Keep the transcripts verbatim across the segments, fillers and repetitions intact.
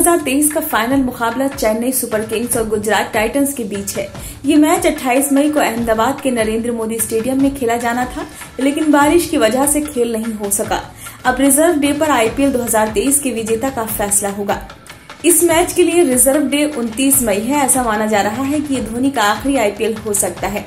हज़ार तेईस का फाइनल मुकाबला चेन्नई सुपर किंग्स और गुजरात टाइटंस के बीच है। ये मैच अट्ठाईस मई को अहमदाबाद के नरेंद्र मोदी स्टेडियम में खेला जाना था, लेकिन बारिश की वजह से खेल नहीं हो सका। अब रिजर्व डे पर आईपीएल दो हज़ार तेईस के विजेता का फैसला होगा। इस मैच के लिए रिजर्व डे उनतीस मई है। ऐसा माना जा रहा है कि ये धोनी का आखिरी आईपीएल हो सकता है।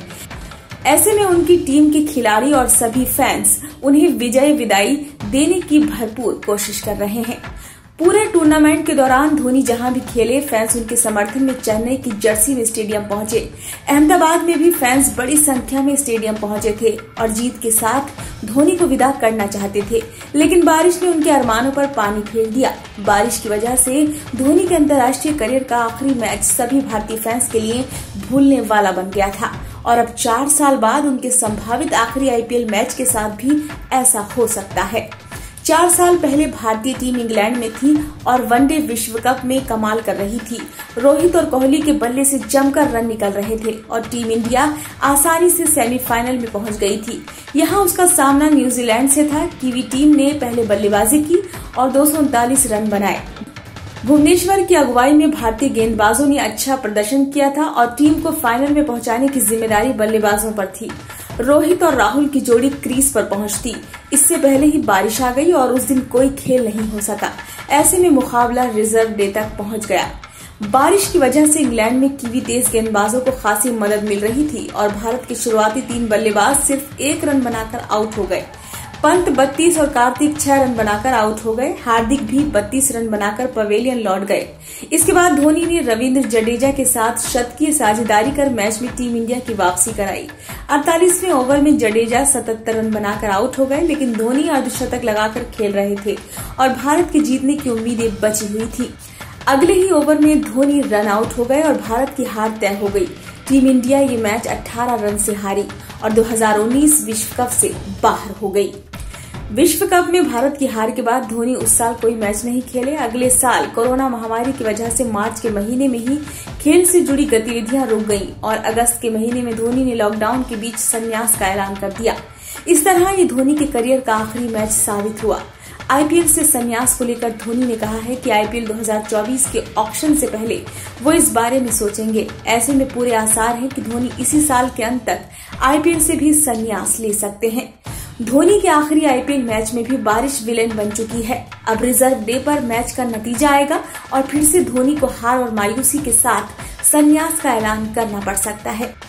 ऐसे में उनकी टीम के खिलाड़ी और सभी फैंस उन्हें विजय विदाई देने की भरपूर कोशिश कर रहे हैं। पूरे टूर्नामेंट के दौरान धोनी जहां भी खेले, फैंस उनके समर्थन में चेन्नई की जर्सी में स्टेडियम पहुंचे। अहमदाबाद में भी फैंस बड़ी संख्या में स्टेडियम पहुंचे थे और जीत के साथ धोनी को विदा करना चाहते थे, लेकिन बारिश ने उनके अरमानों पर पानी फेर दिया। बारिश की वजह से धोनी के अंतर्राष्ट्रीय करियर का आखिरी मैच सभी भारतीय फैंस के लिए भूलने वाला बन गया था और अब चार साल बाद उनके संभावित आखिरी आईपीएल मैच के साथ भी ऐसा हो सकता है। चार साल पहले भारतीय टीम इंग्लैंड में थी और वनडे विश्व कप में कमाल कर रही थी। रोहित और कोहली के बल्ले से जमकर रन निकल रहे थे और टीम इंडिया आसानी से सेमीफाइनल में पहुंच गई थी। यहां उसका सामना न्यूजीलैंड से था। कीवी टीम ने पहले बल्लेबाजी की और दो सौ उनतालीस रन बनाए। भुवनेश्वर की अगुवाई में भारतीय गेंदबाजों ने अच्छा प्रदर्शन किया था और टीम को फाइनल में पहुंचाने की जिम्मेदारी बल्लेबाजों पर थी। रोहित और राहुल की जोड़ी क्रीज पर पहुंचती। इससे पहले ही बारिश आ गई और उस दिन कोई खेल नहीं हो सका। ऐसे में मुकाबला रिजर्व डे तक पहुंच गया। बारिश की वजह से इंग्लैंड में कीवी तेज गेंदबाजों को खासी मदद मिल रही थी और भारत के शुरुआती तीन बल्लेबाज सिर्फ एक रन बनाकर आउट हो गए। पंत बत्तीस और कार्तिक छह रन बनाकर आउट हो गए। हार्दिक भी बत्तीस रन बनाकर पवेलियन लौट गए। इसके बाद धोनी ने रविंद्र जडेजा के साथ शतकीय साझेदारी कर मैच में टीम इंडिया की वापसी कराई। अड़तालीसवें ओवर में जडेजा सतहत्तर रन बनाकर आउट हो गए, लेकिन धोनी अर्धशतक लगाकर खेल रहे थे और भारत के जीतने की उम्मीदें बची हुई थी। अगले ही ओवर में धोनी रन आउट हो गए और भारत की हार तय हो गई। टीम इंडिया ये मैच अठारह रन से हारी और दो हज़ार उन्नीस विश्व कप से बाहर हो गई। विश्व कप में भारत की हार के बाद धोनी उस साल कोई मैच नहीं खेले। अगले साल कोरोना महामारी की वजह से मार्च के महीने में ही खेल से जुड़ी गतिविधियां रुक गईं और अगस्त के महीने में धोनी ने लॉकडाउन के बीच संन्यास का ऐलान कर दिया। इस तरह ये धोनी के करियर का आखिरी मैच साबित हुआ। आईपीएल से संन्यास को लेकर धोनी ने कहा है कि आईपीएल दो हज़ार चौबीस के ऑक्शन से पहले वो इस बारे में सोचेंगे। ऐसे में पूरे आसार हैं कि धोनी इसी साल के अंत तक आईपीएल से भी संन्यास ले सकते हैं। धोनी के आखिरी आईपीएल मैच में भी बारिश विलेन बन चुकी है। अब रिजर्व डे पर मैच का नतीजा आएगा और फिर से धोनी को हार और मायूसी के साथ संन्यास का ऐलान करना पड़ सकता है।